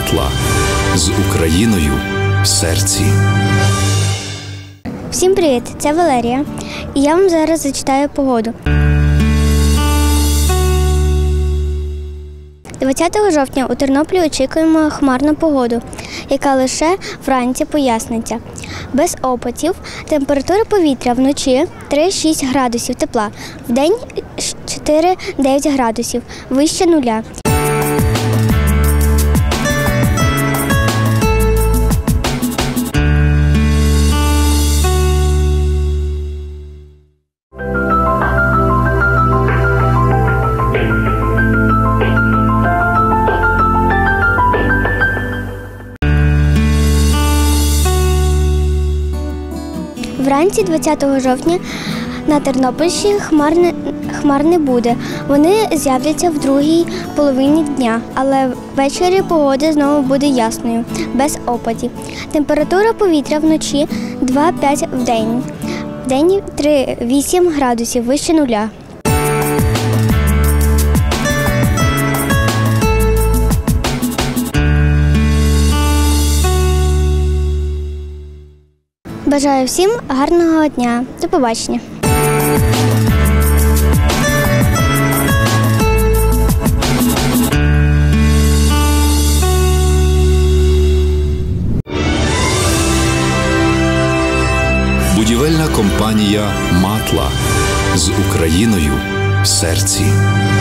Матла з Україною в серці. Всім привіт! Це Валерія. І я вам зараз зачитаю погоду. 20 жовтня у Тернополі очікуємо хмарну погоду, яка лише вранці поясниться. Без опадів, температура повітря вночі 3-6 градусів тепла, вдень 4-9 градусів, вище нуля. Вранці 20 жовтня на Тернопільщині хмар не буде. Вони з'являться в другій половині дня, але ввечері погода знову буде ясною, без опадів. Температура повітря вночі 2-5 вдень. Вдень 3-8 градусів, вище нуля. Бажаю всім гарного дня. До побачення. Будівельна компанія «Матла» з Україною в серці.